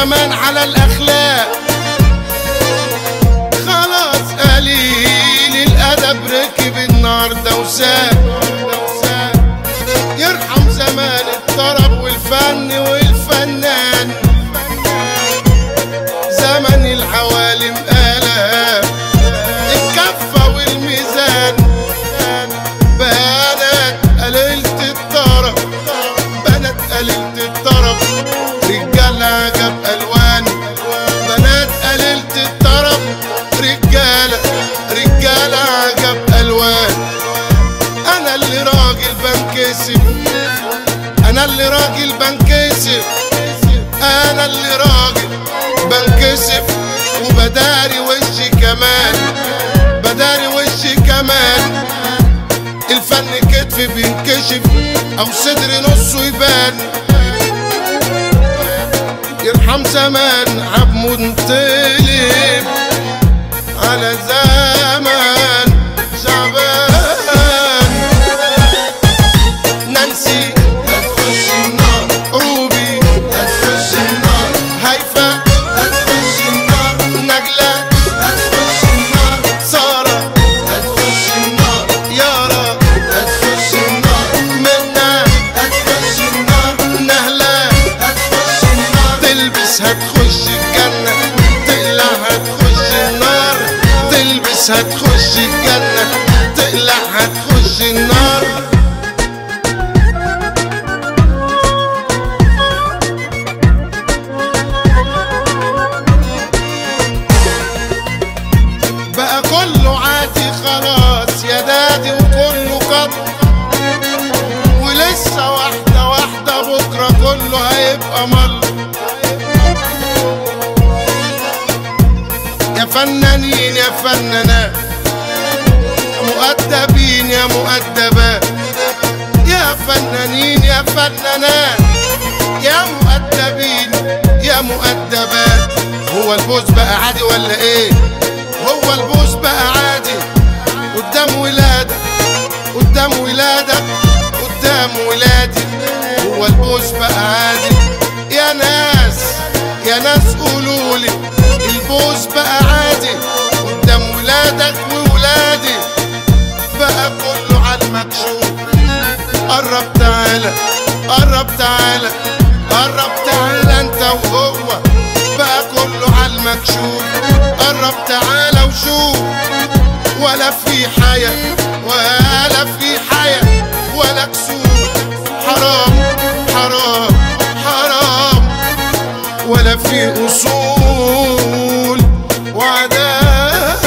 زمان على الاخلاق، خلاص قليل الادب ركب النهارده وساب. يرحم زمان الطرب والفن والفنان، زمن العوالم آلاف الكفة والميزان. بنات قليلة الطرب، بنات قليلة الطرب، رجال عجب ألوان. بنات قليلة الطرب، رجال عجب ألوان. أنا اللي راجل بنكسب، أنا اللي راجل بنكسب، أنا اللي راجل بنكسب وبداري وشي كمان، بداري وشي كمان. الفن كتفي بينكشف أو صدري نصه يبان. يرحم زمان عب منتلب على زمان شعبان. نانسي هتخش النار، روبي هتخش النار، هيفا هتخش النار، نجلة هتخش النار، سارة هتخش النار، يارا هتخش النار، منى هتخش النار، نهلة هتخش النار. تلبس هتخش الجنة، تقلع هتخش النار. تلبس هتخش الجنة، تقلع هتخش النار. بقى كله عادي خلاص يا دادي وكله قط، ولسه واحدة واحدة بكرة كله هيبقى مل. يا فنانين يا فنانات، يا مؤدبين يا مؤدبات، يا فنانين يا فنانات، يا مؤدبين يا مؤدبات. هو البوس بقى عادي ولا ايه؟ هو البوس بقى عادي قدام ولادك، قدام ولادك، قدام ولادي. هو البوس بقى عادي يا ناس، يا ناس قولولي البوس بقى عادي قدام ولادك وولادي. بقى كله عالمكشوف. قرب تعالى، قرب تعالى، قرب تعالى انت وهو. بقى كله عالمكشوف. قرب تعالى وشوف، ولا في حياة ولا في حياة ولا كسوف. حرام حرام حرام، ولا في أصول وعادات.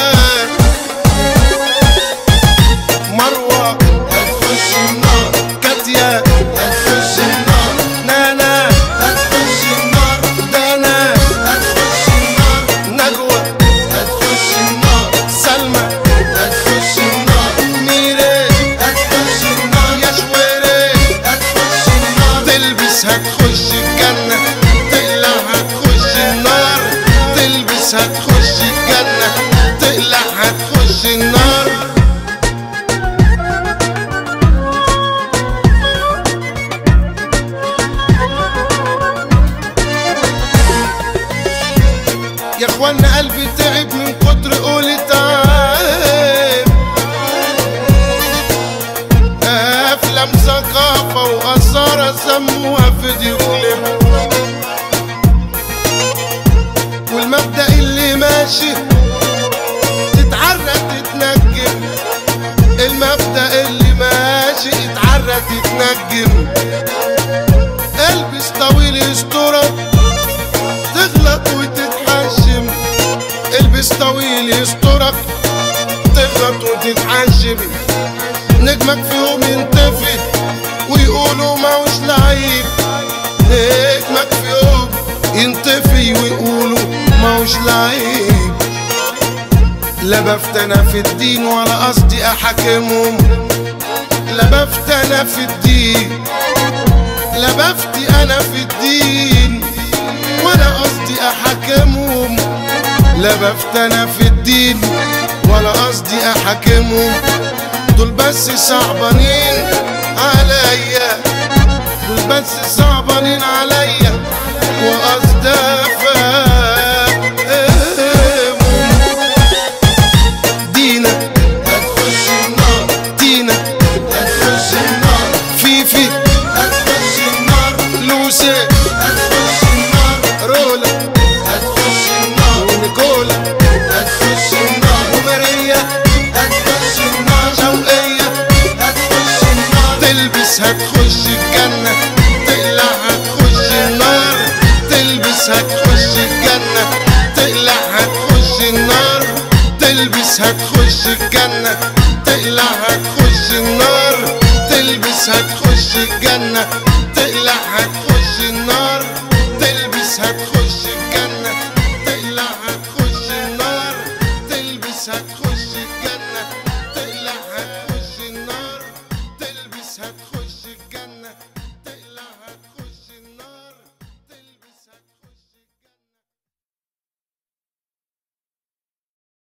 مروة هتخش النار، كاتيا هتخش النار، نانا هتخش النار، دانا هتخش النار، نجوى هتخش النار، سلمى هتخش النار، ميري هتخش النار، يا شويري هتخش النار. تلبس هتخش الجنة، تقلع هتخش النار. تلبس هتخش الجنة، تقلع هتخش النار. يا اخوانا قلبي تعب من كتر قولي تعب. افلام ثقافة وآثار سموها فيديو كليب، والمبدأ اللي ماشي تتعرى تتنجم. المبدأ اللي ماشي تتعرى تتنجم. البس طويل يسترك، تغلط وتتحشم. البس طويل يسترك، تغلط وتتحشم. نجمك في يوم ينطفي ويقولوا ماهوش لعيب. نجمك في يوم ينطفي ويقولوا ماهوش لعيب. لا بفتنا في الدين ولا قصدي احاكمهم. لا بفتنا في الدين، لا بفتي انا في الدين ولا قصدي احاكمهم. لا بفتنا في الدين ولا قصدي احاكمهم. دول بس صعبانين عليا، دول بس صعبانين عليا وقصدي تلبس هتخش الجنة، تقلع هتخش النار. تلبس هتخش الجنة، تقلع هتخش النار. تلبس هتخش الجنة، تقلع هتخش النار. تلبس هتخش